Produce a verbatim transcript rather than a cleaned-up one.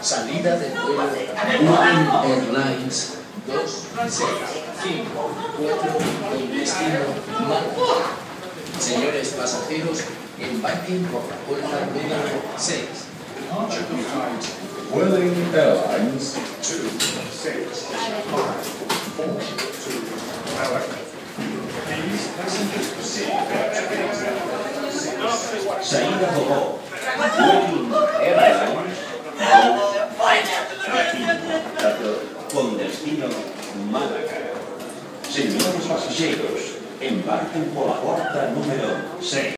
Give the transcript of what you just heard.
Salida del vuelo Ryanair Airlines dos seis cinco cuatro con destino Madrid. Señores pasajeros, embarquen por la puerta número seis. Departure of flight Whirling Airlines two six five four to Malaga. Please, passengers proceed their tickets six. Salida Bogotá, Whirling Airlines con destino Málaga. Señores pasajeros, embarquen por la puerta número seis.